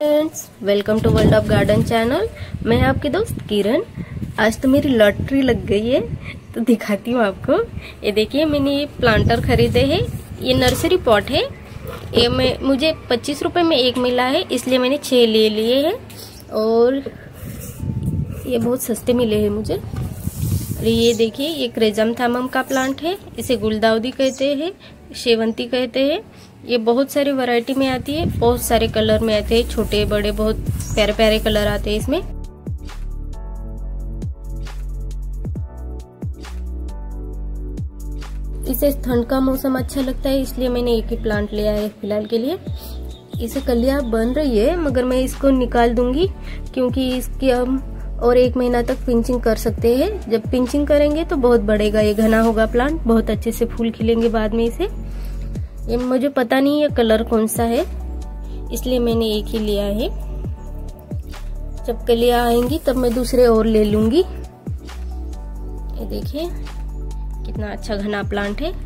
Friends, welcome to world of garden channel. मैं आपकी दोस्त किरण। आज तो मेरी लॉटरी लग गई है, तो दिखाती हूँ आपको। ये देखिए, मैंने ये प्लांटर खरीदे हैं। ये नर्सरी पॉट है। ये मुझे 25 रुपए में एक मिला है, इसलिए मैंने 6 ले लिए हैं और ये बहुत सस्ते मिले हैं मुझे। और ये देखिए, ये क्रेजमथैमम का प्लांट है। इसे गुलदाउदी कहते हैं, शेवंती कहते हैं। ये बहुत सारी वैरायटी में आती है, बहुत सारे कलर में आते हैं, छोटे बड़े बहुत प्यारे प्यारे कलर आते हैं इसमें। इसे ठंड का मौसम अच्छा लगता है, इसलिए मैंने एक ही प्लांट लिया है फिलहाल के लिए। इसे कलियां बन रही है, मगर मैं इसको निकाल दूंगी क्योंकि इसकी हम और 1 महीना तक पिंचिंग कर सकते हैं। जब पिंचिंग करेंगे तो बहुत बढ़ेगा, ये घना होगा प्लांट, बहुत अच्छे से फूल खिलेंगे बाद में इसे। ये मुझे पता नहीं ये कलर कौन सा है, इसलिए मैंने एक ही लिया है। जब कलियां आएंगी तब मैं दूसरे और ले लूंगी। ये देखिए कितना अच्छा घना प्लांट है।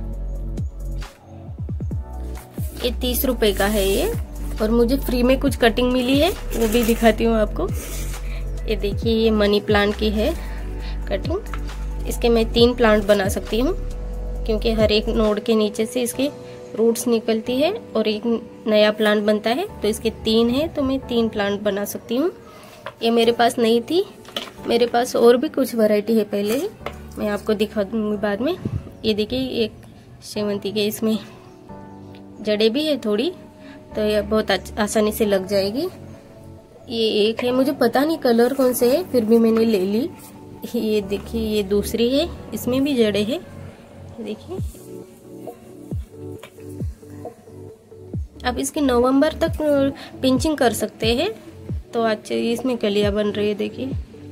ये 30 रुपए का है ये, और मुझे फ्री में कुछ कटिंग मिली है, वो भी दिखाती हूँ आपको। ये देखिए, ये मनी प्लांट की है कटिंग। इसके मैं 3 प्लांट बना सकती हूँ क्योंकि हर एक नोड के नीचे से इसके रूट्स निकलती है और एक नया प्लांट बनता है। तो इसके 3 है, तो मैं 3 प्लांट बना सकती हूँ। ये मेरे पास नहीं थी, मेरे पास और भी कुछ वैरायटी है पहले ही, मैं आपको दिखा दूंगी बाद में। ये देखिए, एक शेवंती के इसमें जड़ें भी है थोड़ी, तो ये बहुत आसानी से लग जाएगी। ये एक है, मुझे पता नहीं कलर कौन से है, फिर भी मैंने ले ली। ये देखिए, ये दूसरी है, इसमें भी जड़ें है। देखिए, अब इसकी नवंबर तक पिंचिंग कर सकते हैं, तो अच्छे इसमें कलियां बन रही है। देखिए,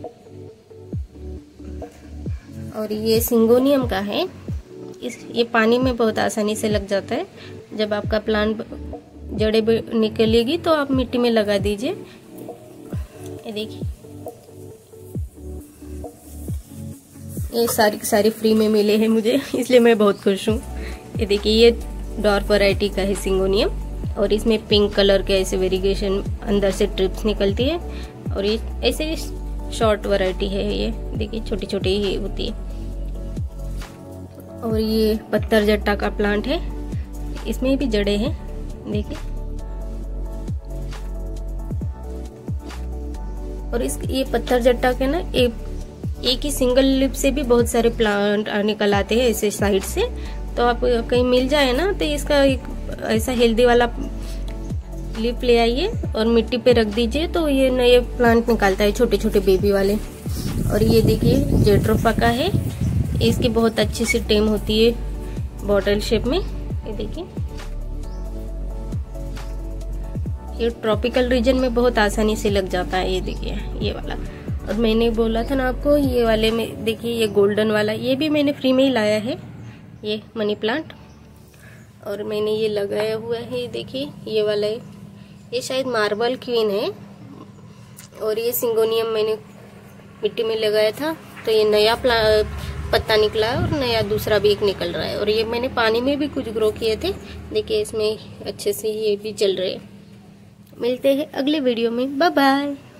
और ये सिंगोनियम का है। ये पानी में बहुत आसानी से लग जाता है। जब आपका प्लांट जड़ें निकलेगी तो आप मिट्टी में लगा दीजिए। ये देखिए, ये सारी फ्री में मिले हैं मुझे, इसलिए मैं बहुत खुश हूँ। ये देखिए, ये डॉर्फ वैरायटी का है सिंगोनियम, और इसमें पिंक कलर के ऐसे वेरिएशन अंदर से ट्रिप्स निकलती है। और ये ऐसे शॉर्ट वैरायटी है। ये देखिए, छोटी छोटी ही होती है। और ये पत्थर जट्टा का प्लांट है, इसमें भी जड़ें हैं। देखिए, और ये पत्थर जट्टा के ना एक ही सिंगल लिप से भी बहुत सारे प्लांट निकल आते हैं ऐसे साइड से। तो आप कहीं मिल जाए ना, तो इसका एक ऐसा हेल्दी वाला लिप ले आइए और मिट्टी पे रख दीजिए, तो ये नए प्लांट निकालता है, छोटे छोटे बेबी वाले। और ये देखिए, जेट्रोफा का है। इसकी बहुत अच्छी सी टेम होती है बॉटल शेप में। ये देखिए, ये ट्रॉपिकल रीजन में बहुत आसानी से लग जाता है। ये देखिए, ये वाला। और मैंने बोला था ना आपको, ये वाले में देखिए, ये गोल्डन वाला, ये भी मैंने फ्री में ही लाया है, ये मनी प्लांट। और मैंने ये लगाया हुआ है, देखिए ये वाला है, ये शायद मार्बल क्वीन है। और ये सिंगोनियम मैंने मिट्टी में लगाया था, तो ये नया पत्ता निकला है और नया दूसरा भी एक निकल रहा है। और ये मैंने पानी में भी कुछ ग्रो किए थे, देखिए इसमें अच्छे से ये भी चल रहे हैं। मिलते हैं अगले वीडियो में, बाय बाय।